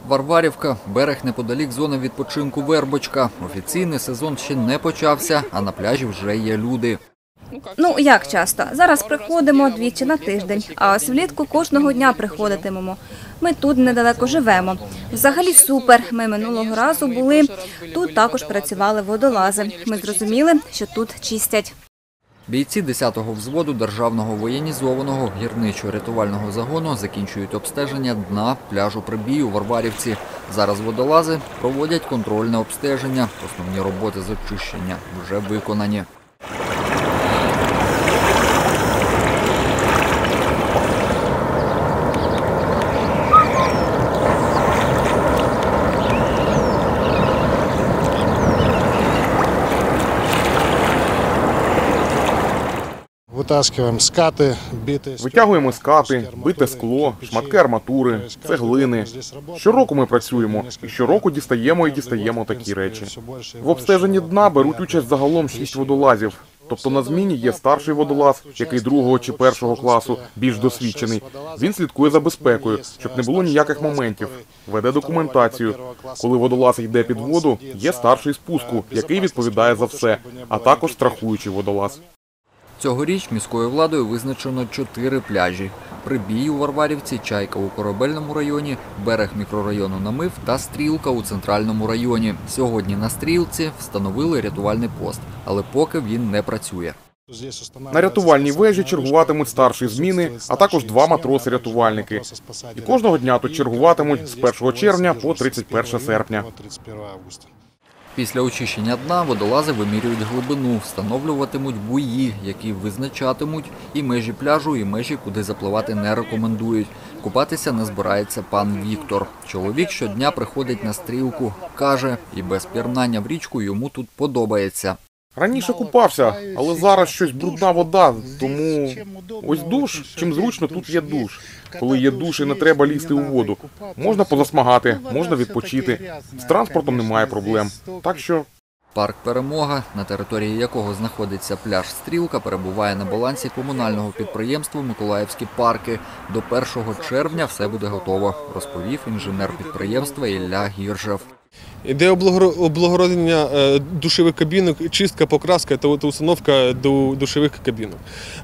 Варварівка – берег неподалік зони відпочинку Вербочка. Офіційний сезон ще не почався, а на пляжі вже є люди. Ну, як часто? Зараз приходимо двічі на тиждень, а ось влітку кожного дня приходитимемо. Ми тут недалеко живемо. Взагалі супер. Ми минулого разу були. Тут також працювали водолази. Ми зрозуміли, що тут чистять. Бійці 10-го взводу Державного воєнізованого гірничо-рятувального загону закінчують обстеження дна пляжу Прибій у Варварівці. Зараз водолази проводять контрольне обстеження. Основні роботи з очищення вже виконані. Витягуємо скати, бите скло, шматки арматури, цеглини. Щороку ми працюємо, і щороку дістаємо такі речі. В обстеженні дна беруть участь загалом 6 водолазів. Тобто на зміні є старший водолаз, який 2-го чи 1-го класу, більш досвідчений. Він слідкує за безпекою, щоб не було ніяких моментів. Веде документацію. Коли водолаз йде під воду, є старший спуску, який відповідає за все, а також страхуючий водолаз. Цьогоріч міською владою визначено 4 пляжі. Прибій у Варварівці, Чайка у Корабельному районі, берег мікрорайону Намив та Стрілка у Центральному районі. Сьогодні на Стрілці встановили рятувальний пост, але поки він не працює. На рятувальній вежі чергуватимуть старші зміни, а також 2 матроси-рятувальники. І кожного дня тут чергуватимуть з 1 червня по 31 серпня. Після очищення дна водолази вимірюють глибину, встановлюватимуть буї, які визначатимуть і межі пляжу, і межі, куди запливати не рекомендують. Купатися не збирається пан Віктор. Чоловік щодня приходить на Стрілку. Каже, і без пірнання в річку йому тут подобається. Раніше купався, але зараз щось брудна вода, тому ось душ, чим зручно тут є душ. Коли є душ і не треба лізти у воду, можна позасмагати, можна відпочити. З транспортом немає проблем. Так що... Парк «Перемога», на території якого знаходиться пляж Стрілка, перебуває на балансі комунального підприємства «Миколаївські парки». До 1 червня все буде готово, розповів інженер підприємства Ілля Гіржев. Іде облагородення душових кабінок, чистка, покраска та установка душових кабінок,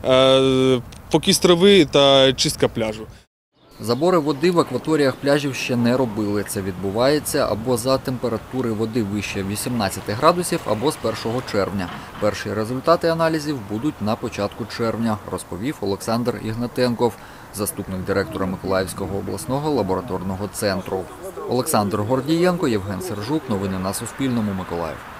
покіс трави та чистка пляжу. Забори води в акваторіях пляжів ще не робили. Це відбувається або за температури води вище 18 градусів, або з 1 червня. Перші результати аналізів будуть на початку червня, розповів Олександр Ігнатенков, заступник директора Миколаївського обласного лабораторного центру. Олександр Гордієнко, Євген Сержук. Новини на Суспільному. Миколаїв.